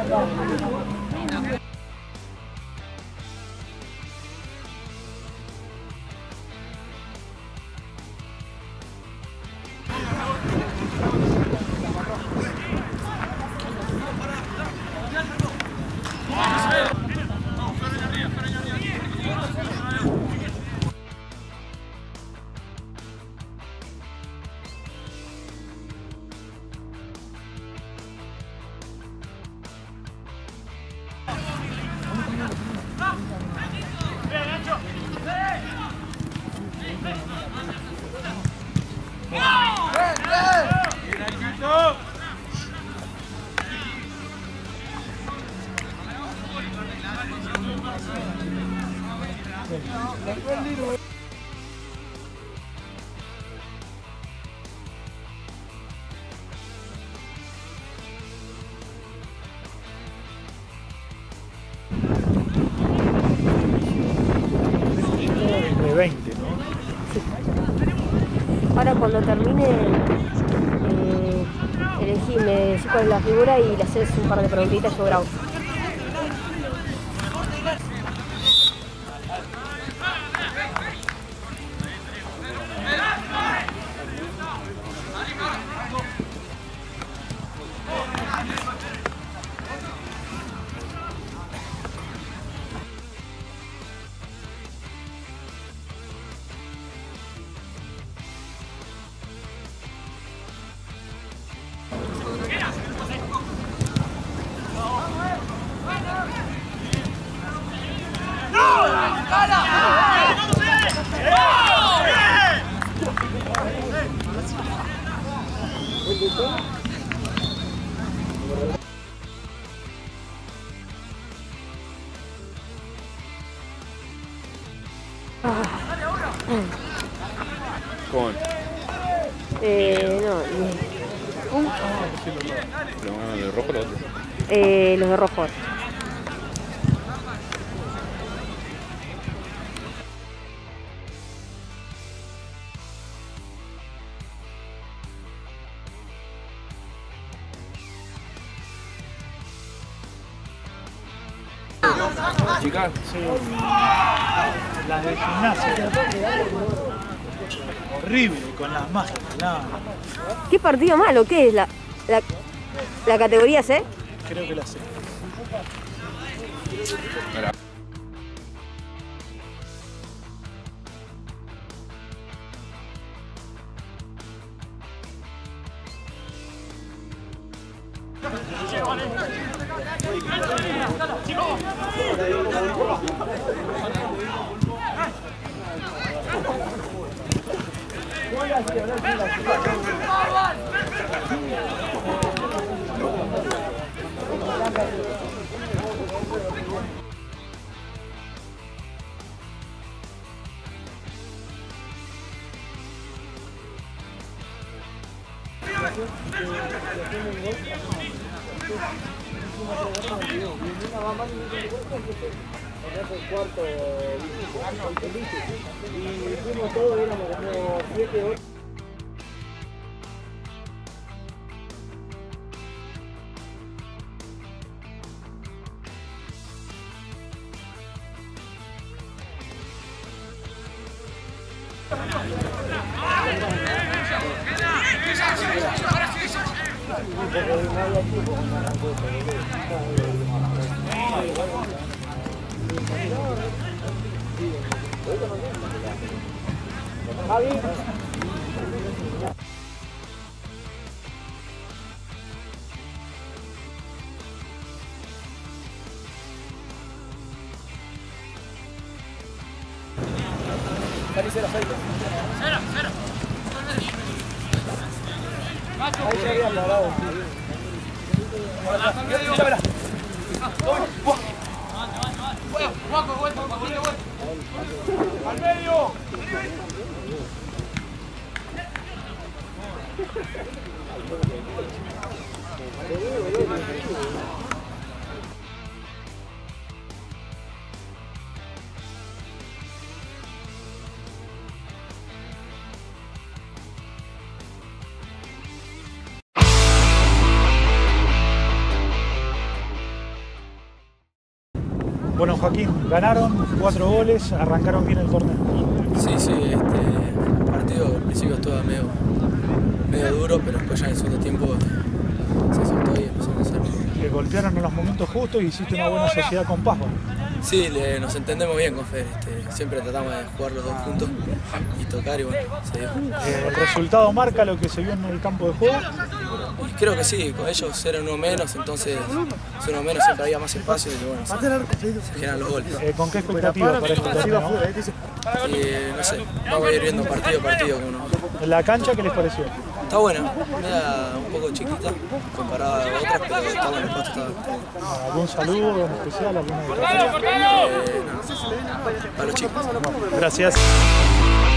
Ahora cuando termine, me decís cuál es la figura y le haces un par de preguntitas y yo grabo. Con. No. ¿Los de rojo o los otros? Los de rojo. Chicas. Sí. Las de gimnasia. Horrible, con las máquinas. No. ¿Qué partido malo? ¿Qué es la categoría C? Creo que la sé. Mira. Y fuimos todos, éramos como 7, 8. ¡Al medio! Bueno, Joaquín, ganaron 4 goles, arrancaron bien el torneo. Sí, el partido al principio estuvo medio duro, pero después ya en el segundo tiempo se soltó y empezamos a hacer. Que golpearon en los momentos justos y hiciste una buena sociedad con Pazman. Sí, nos entendemos bien con Fer, siempre tratamos de jugar los dos juntos y tocar y bueno, se dio. ¿El resultado marca lo que se vio en el campo de juego? Y creo que sí, con ellos era uno menos, entonces uno menos siempre había más espacio y bueno, se generan los goles. ¿Con qué expectativa para este torneo? No sé, vamos a ir viendo partido a partido. ¿La cancha qué les pareció? Está buena, era un poco chiquita comparada a otras, pero está bueno, el pasto está bueno. ¿Algún saludo en especial? ¿Alguna A los chicos. Gracias.